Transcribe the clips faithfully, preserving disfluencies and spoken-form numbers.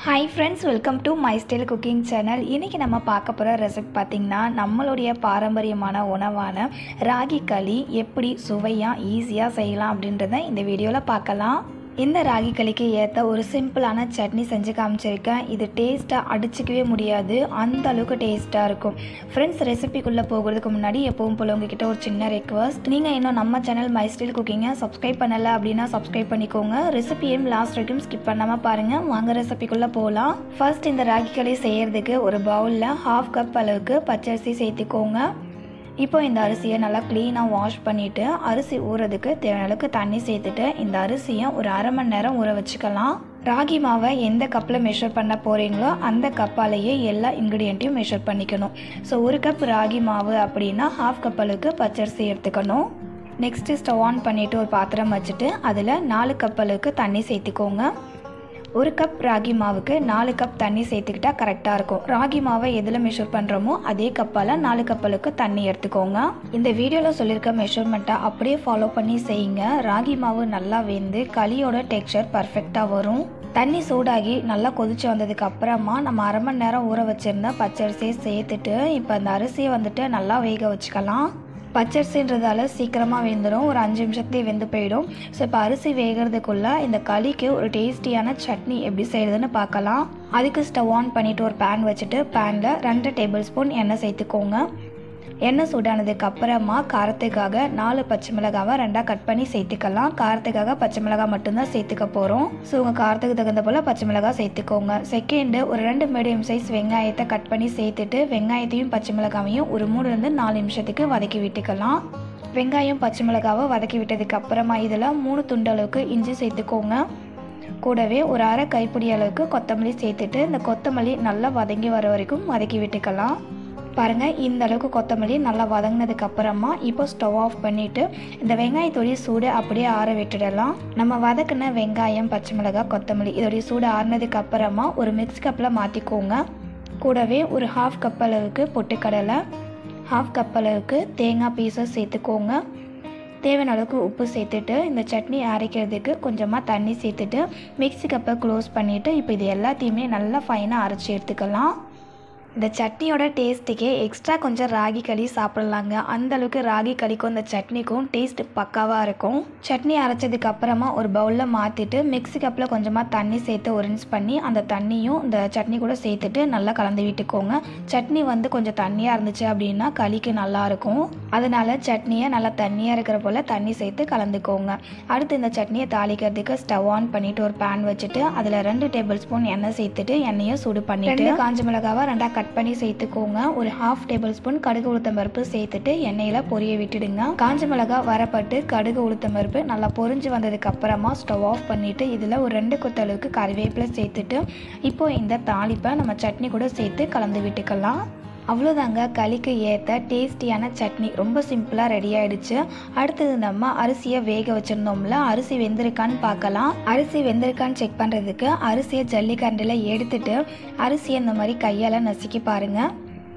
Hi friends, welcome to My Style Cooking Channel. இன்னைக்கு நம்ம பார்க்க போற ரெசிபி பாத்தீங்கன்னா நம்மளுடைய பாரம்பரியமான உணவான ராகி களி எப்படி சுவையா ஈஸியா செய்யலாம் அப்படின்றத இந்த வீடியோல பார்க்கலாம். இந்த ராகி களிக்கு ஏத்த ஒரு சிம்பிளான சட்னி செஞ்சு காமிச்சிருக்கேன். இது டேஸ்ட்டா அடிச்சுக்கவே முடியாது, அந்த அளவுக்கு டேஸ்ட்டா இருக்கும். ஃப்ரெண்ட்ஸ், ரெசிபிக்குள்ள போகிறதுக்கு முன்னாடி எப்பவும் போல உங்ககிட்ட ஒரு சின்ன ரெக்வஸ்ட், நீங்க இன்னும் நம்ம சேனல் மை ஸ்டைல் குக்கிங்கை சப்ஸ்கிரைப் பண்ணல அப்படின்னா சப்ஸ்கிரைப் பண்ணிக்கோங்க. ரெசிபியும் லாஸ்ட் வரைக்கும் ஸ்கிப் பண்ணாம பாருங்க. வாங்க ரெசிபிக்குள்ள போகலாம். ஃபர்ஸ்ட் இந்த ராகி களி செய்யறதுக்கு ஒரு பவுல்ல ஹாஃப் கப் அளவுக்கு பச்சரிசி சேர்த்துக்கோங்க. இப்போ இந்த அரிசியை நல்லா க்ளீனாக வாஷ் பண்ணிவிட்டு அரிசி ஊறதுக்கு தேவையான அளவுக்கு தண்ணி சேர்த்துட்டு இந்த அரிசியை ஒரு அரை மணி நேரம் ஊற வச்சுக்கலாம். ராகி மாவை எந்த கப்பில் மெஷர் பண்ண போகிறீங்களோ அந்த கப்பாலேயே எல்லா இன்க்ரீடியண்ட்டையும் மெஷர் பண்ணிக்கணும். ஸோ ஒரு கப் ராகி மாவு அப்படின்னா ஹாஃப் கப் அளவுக்கு பச்சரிசி எடுத்துக்கணும். நெக்ஸ்ட்டு ஸ்டவ் ஆன் பண்ணிவிட்டு ஒரு பாத்திரம் வச்சுட்டு அதில் நாலு கப் அளவுக்கு தண்ணி சேர்த்துக்கோங்க. ஒரு கப் ராகி மாவுக்கு நாலு கப் தண்ணி சேர்த்துக்கிட்டா கரெக்டாக இருக்கும். ராகி மாவை எதில் மெஷர் பண்ணுறோமோ அதே கப்பால் நாலு கப் அளவுக்கு தண்ணி எடுத்துக்கோங்க. இந்த வீடியோவில் சொல்லியிருக்க மெஷர்மெண்ட்டை அப்படியே ஃபாலோ பண்ணி செய்யுங்க. ராகி மாவு நல்லா வெந்து களியோட டெக்ஸ்சர் பர்ஃபெக்டாக வரும். தண்ணி சூடாகி நல்லா கொதிச்சு வந்ததுக்கு அப்புறமா நம்ம அரை மணி நேரம் ஊற வச்சுருந்த பச்சரிசியை சேர்த்துட்டு இப்போ அந்த அரிசியை வந்துட்டு நல்லா வேக வச்சுக்கலாம். பச்சரிசின்றதால சீக்கிரமாக வெந்துடும், ஒரு அஞ்சு நிமிஷத்துலேயே வெந்து போயிடும். ஸோ இப்போ அரிசி வேகிறதுக்குள்ளே இந்த களிக்கு ஒரு டேஸ்டியான சட்னி எப்படி செய்கிறதுன்னு பார்க்கலாம். அதுக்கு ஸ்டவ் ஆன் பண்ணிவிட்டு ஒரு பேன் வச்சுட்டு பேனில் ரெண்டு டேபிள் ஸ்பூன் எண்ணெய் சேர்த்துக்கோங்க. எண்ணெய் சூடானதுக்கு அப்புறமா காரத்துக்காக நாலு பச்சை மிளகாவை ரெண்டாக கட் பண்ணி சேர்த்துக்கலாம். காரத்துக்காக பச்சை மிளகாய் மட்டும்தான் சேர்த்துக்க போகிறோம். ஸோ உங்கள் காரத்துக்கு தகுந்த போல் பச்சை மிளகாய் சேர்த்துக்கோங்க. செகண்டு ஒரு ரெண்டு மீடியம் சைஸ் வெங்காயத்தை கட் பண்ணி சேர்த்துட்டு வெங்காயத்தையும் பச்சை மிளகாவையும் ஒரு மூணுலேருந்து நாலு நிமிஷத்துக்கு வதக்கி விட்டுக்கலாம். வெங்காயம் பச்சை மிளகாவை வதக்கி விட்டதுக்கு அப்புறமா இதில் மூணு துண்டு அளவுக்கு இஞ்சி சேர்த்துக்கோங்க. கூடவே ஒரு அரை கைப்பிடி அளவுக்கு கொத்தமல்லி சேர்த்துட்டு இந்த கொத்தமல்லி நல்லா வதங்கி வர வரைக்கும் வதக்கி விட்டுக்கலாம். பாருங்கள், இந்த அளவுக்கு கொத்தமல்லி நல்லா வதங்கினதுக்கு அப்புறமா இப்போ ஸ்டவ் ஆஃப் பண்ணிவிட்டு இந்த வெங்காயத்தோடைய சூடு அப்படியே ஆற விட்டுடலாம். நம்ம வதக்கின வெங்காயம் பச்சை மிளகாய் கொத்தமல்லி இதோடைய சூடு ஆறினதுக்கு அப்புறமா ஒரு மிக்ஸ் கப்பில் மாற்றிக்கோங்க. கூடவே ஒரு ஹாஃப் கப் அளவுக்கு பொட்டுக்கடலை, ஹாஃப் கப் அளவுக்கு தேங்காய் பீஸஸ் சேர்த்துக்கோங்க. தேவையான அளவுக்கு உப்பு சேர்த்துட்டு இந்த சட்னி அரைக்கிறதுக்கு கொஞ்சமாக தண்ணி சேர்த்துட்டு மிக்ஸி கப்பை க்ளோஸ் பண்ணிவிட்டு இப்போ இது எல்லாத்தையுமே நல்லா ஃபைனாக அரைச்சி எடுத்துக்கலாம். இந்த சட்னியோட டேஸ்ட்டுக்கே எக்ஸ்ட்ரா கொஞ்சம் ராகி களி சாப்பிட்லாங்க. அந்தளவுக்கு ராகி களிக்கும் இந்த சட்னிக்கும் டேஸ்ட் பக்காவாக இருக்கும். சட்னி அரைச்சதுக்கு அப்புறமா ஒரு பவுலில் மாற்றிட்டு மிக்ஸி கப்பில் கொஞ்சமாக தண்ணி சேர்த்து ஒரின்ஸ் பண்ணி அந்த தண்ணியும் இந்த சட்னி கூட சேர்த்துட்டு நல்லா கலந்து விட்டுக்கோங்க. சட்னி வந்து கொஞ்சம் தண்ணியாக இருந்துச்சு அப்படின்னா களிக்கு நல்லாயிருக்கும். அதனால் சட்னியை நல்லா தண்ணியாக இருக்கிற போல் தண்ணி சேர்த்து கலந்துக்கோங்க. அடுத்து இந்த சட்னியை தாளிக்கிறதுக்கு ஸ்டவ் ஆன் பண்ணிவிட்டு ஒரு பேன் வச்சுட்டு அதில் ரெண்டு டேபிள் ஸ்பூன் எண்ணெய் சேர்த்துட்டு எண்ணெயை சூடு பண்ணிவிட்டு காஞ்ச மிளகாவை ரெண்டாக கட் பண்ணி சேர்த்துக்கோங்க. ஒரு ஹாஃப் டேபிள் ஸ்பூன் கடுகு உளுத்தம் பருப்பு சேர்த்துட்டு எண்ணெயில பொரிய விட்டுடுங்க. காஞ்ச மிளகாய் வரப்பட்டு கடுகு உளுத்தம் பருப்பு நல்லா பொரிஞ்சு வந்ததுக்கு அப்புறமா ஸ்டவ் ஆஃப் பண்ணிட்டு இதுல ஒரு ரெண்டு கொத்தளவுக்கு கறிவேப்பிலை சேர்த்துட்டு இப்போ இந்த தாளிப்பை நம்ம சட்னி கூட சேர்த்து கலந்து விட்டுக்கலாம். அவ்வளோதாங்க, களிக்கு ஏற்ற டேஸ்டியான சட்னி ரொம்ப சிம்பிளாக ரெடி ஆகிடுச்சு. அடுத்தது நம்ம அரிசியை வேக வச்சுருந்தோம்ல, அரிசி வெந்திருக்கான்னு பார்க்கலாம். அரிசி வெந்திருக்கான்னு செக் பண்ணுறதுக்கு அரிசியை ஜல்லிக்கரண்டில் எடுத்துட்டு அரிசியை இந்த மாதிரி கையால் நசுக்கி பாருங்கள்.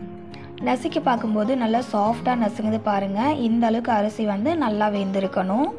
நசுக்கி பார்க்கும்போது நல்லா சாஃப்டாக நசுங்குது பாருங்கள். இந்த அளவுக்கு அரிசி வந்து நல்லா வெந்திருக்கணும்.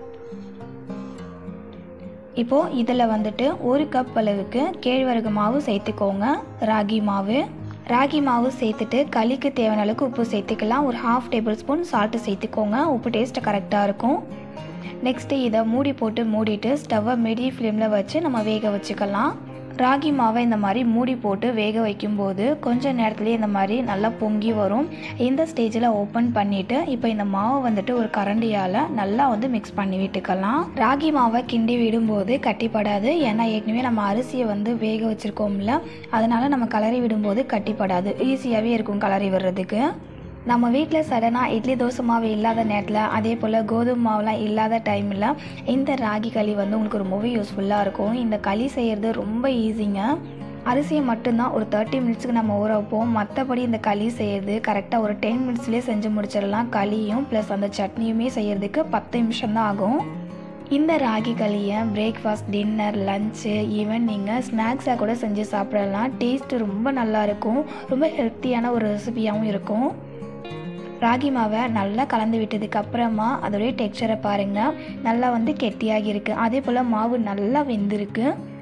இப்போது இதில் வந்துட்டு ஒரு கப் அளவுக்கு கேழ்வரகு மாவு சேர்த்துக்கோங்க. ராகி மாவு ராகி மாவு சேர்த்துட்டு களிக்கு தேவையான அளவுக்கு உப்பு சேர்த்துக்கலாம். ஒரு ஹாஃப் டேபிள் ஸ்பூன் சால்ட்டு சேர்த்துக்கோங்க. உப்பு டேஸ்ட்டு கரெக்டாக இருக்கும். நெக்ஸ்ட்டு இதை மூடி போட்டு மூடிட்டு ஸ்டவ்வை மீடியம் ஃப்ளேமில் வச்சு நம்ம வேக வச்சுக்கலாம். ராகி மாவை இந்த மாதிரி மூடி போட்டு வேக வைக்கும்போது கொஞ்சம் நேரத்துலேயே இந்த மாதிரி நல்லா பொங்கி வரும். இந்த ஸ்டேஜில் ஓப்பன் பண்ணிவிட்டு இப்போ இந்த மாவை வந்துட்டு ஒரு கரண்டியால் நல்லா வந்து மிக்ஸ் பண்ணி விட்டுக்கலாம். ராகி மாவை கிண்டி விடும்போது கட்டிப்படாது, ஏன்னா ஏற்கனவே நம்ம அரிசியை வந்து வேக வச்சுருக்கோம்ல, அதனால் நம்ம கலரி விடும்போது கட்டிப்படாது, ஈஸியாகவே இருக்கும் கலரி விடுறதுக்கு. நம்ம வீட்டில் சடனாக இட்லி தோசை மாவு இல்லாத நேரத்தில் அதே போல் கோதுமை மாவுலாம் இல்லாத டைமில் இந்த ராகி களி வந்து உங்களுக்கு ரொம்பவே யூஸ்ஃபுல்லாக இருக்கும். இந்த களி செய்கிறது ரொம்ப ஈஸிங்க. அரிசியை மட்டும்தான் ஒரு தேர்ட்டி மினிட்ஸுக்கு நம்ம ஊற வைப்போம். மற்றபடி இந்த களி செய்கிறது கரெக்டாக ஒரு டென் மினிட்ஸ்லேயே செஞ்சு முடிச்சிடலாம். களியும் ப்ளஸ் அந்த சட்னியுமே செய்கிறதுக்கு பத்து நிமிஷம் தான் ஆகும். இந்த ராகி களியை பிரேக்ஃபாஸ்ட், டின்னர், லஞ்சு, ஈவன் நீங்கள் ஸ்நாக்ஸாக கூட செஞ்சு சாப்பிடலாம். டேஸ்ட்டு ரொம்ப நல்லாயிருக்கும். ரொம்ப ஹெல்த்தியான ஒரு ரெசிபியாகவும் இருக்கும். ராகி மாவை நல்லா கலந்து விட்டதுக்கு அப்புறமா அதோடைய டெக்ஸ்சரை பாருங்கள், நல்லா வந்து கெட்டியாகி இருக்குது. அதே போல் மாவு நல்லா வெந்திருக்கு.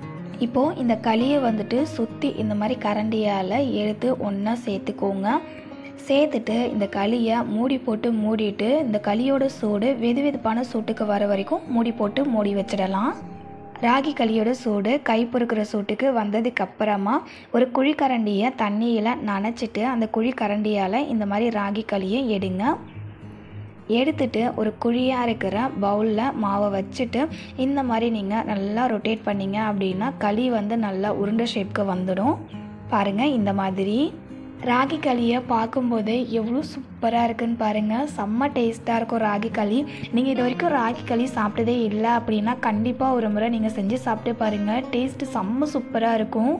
இப்போது இந்த களியை வந்துட்டு சுற்றி இந்த மாதிரி கரண்டியால் எடுத்து ஒன்றா சேர்த்துக்கோங்க. சேர்த்துட்டு இந்த களியை மூடி போட்டு மூடிட்டு இந்த களியோட சூடு வெது வெதுப்பான சூட்டுக்கு வர வரைக்கும் மூடி போட்டு மூடி வச்சிடலாம். ராகி களியோட சூடு கை பொறுக்கிற சூட்டுக்கு வந்ததுக்கப்புறமா ஒரு குழிக்கரண்டியை தண்ணியில் நனைச்சிட்டு அந்த குழிக்கரண்டியால் இந்த மாதிரி ராகி களியை எடுங்க. எடுத்துட்டு ஒரு குழியாக இருக்கிற பவுலில் மாவை வச்சுட்டு இந்த மாதிரி நீங்கள் நல்லா ரொட்டேட் பண்ணிங்க அப்படின்னா களி வந்து நல்லா உருண்டை ஷேப்க்கு வந்துடும். பாருங்கள், இந்த மாதிரி ராகி களியை பார்க்கும்போது எவ்வளோ சூப்பராக இருக்குன்னு பாருங்கள். செம்ம டேஸ்ட்டாக இருக்கும் ராகி களி. நீங்கள் இது வரைக்கும் ராகி களி சாப்பிட்டதே இல்லை அப்படின்னா கண்டிப்பாக ஒரு முறை நீங்கள் செஞ்சு சாப்பிட்டு பாருங்கள். டேஸ்ட்டு செம்ம சூப்பராக இருக்கும்.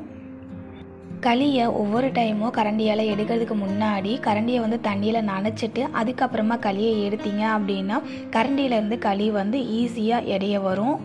களியை ஒவ்வொரு டைமும் கரண்டியால் எடுக்கிறதுக்கு முன்னாடி கரண்டியை வந்து தண்ணியில் நனைச்சிட்டு அதுக்கப்புறமா களியை எடுத்தீங்க அப்படின்னா கரண்டியிலேருந்து களி வந்து ஈஸியாக எடைய வரும்.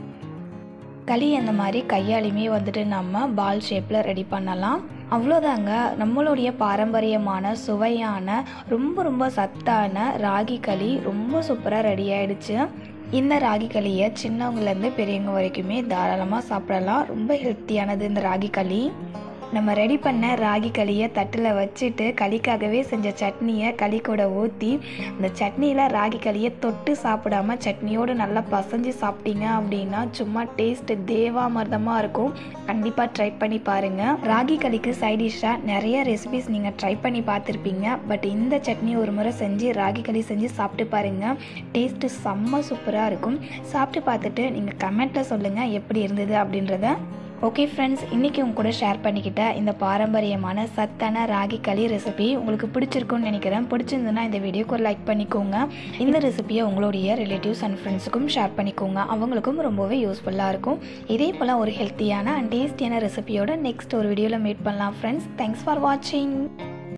களி அந்த மாதிரி கையாலையுமே வந்துட்டு நம்ம பால் ஷேப்பில் ரெடி பண்ணலாம். அவ்வளோதாங்க, நம்மளுடைய பாரம்பரியமான சுவையான ரொம்ப ரொம்ப சத்தான ராகி களி ரொம்ப சூப்பராக ரெடி ஆகிடுச்சு. இந்த ராகி களியை சின்னவங்கலேருந்து பெரியவங்க வரைக்குமே தாராளமாக சாப்பிடலாம். ரொம்ப ஹெல்த்தியானது இந்த ராகி களி. நம்ம ரெடி பண்ண ராகி களியை தட்டில் வச்சுட்டு களிக்காகவே செஞ்ச சட்னியை களி கூட ஊற்றி அந்த சட்னியில் ராகி களியை தொட்டு சாப்பிடாம சட்னியோடு நல்லா பசைஞ்சு சாப்பிட்டீங்க அப்படின்னா சும்மா டேஸ்ட்டு தேவாமிர்தமாக இருக்கும். கண்டிப்பாக ட்ரை பண்ணி பாருங்கள். ராகி களிக்கு சைட் டிஷ்ஷாக நிறைய ரெசிபிஸ் நீங்கள் ட்ரை பண்ணி பார்த்துருப்பீங்க. பட் இந்த சட்னி ஒரு முறை செஞ்சு ராகி களி செஞ்சு சாப்பிட்டு பாருங்கள். டேஸ்ட்டு செம்ம சூப்பராக இருக்கும். சாப்பிட்டு பார்த்துட்டு நீங்கள் கமெண்ட்டில் சொல்லுங்கள் எப்படி இருந்தது அப்படின்றத. ஓகே ஃப்ரெண்ட்ஸ், இன்றைக்கி உங்க கூட ஷேர் பண்ணிக்கிட்ட இந்த பாரம்பரியமான சத்தான ராகி களி ரெசிபி உங்களுக்கு பிடிச்சிருக்குன்னு நினைக்கிறேன். பிடிச்சிருந்துன்னா இந்த வீடியோக்கு ஒரு லைக் பண்ணிக்கோங்க. இந்த ரெசிபியை உங்களுடைய ரிலேட்டிவ்ஸ் அண்ட் ஃப்ரெண்ட்ஸுக்கும் ஷேர் பண்ணிக்கோங்க. அவங்களுக்கும் ரொம்பவே யூஸ்ஃபுல்லாக இருக்கும். இதே போல் ஒரு ஹெல்த்தியான அண்ட் டேஸ்டியான ரெசிபியோட நெக்ஸ்ட் ஒரு வீடியோவில் மீட் பண்ணலாம் ஃப்ரெண்ட்ஸ். தேங்க்ஸ் ஃபார் வாட்சிங்.